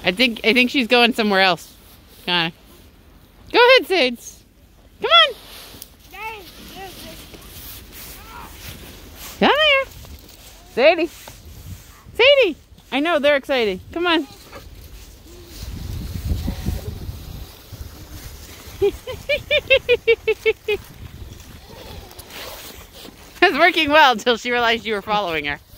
I think she's going somewhere else. Go ahead, Sage. Come on. Come here. Sadie. Sadie. I know, they're excited. Come on. It was working well until she realized you were following her.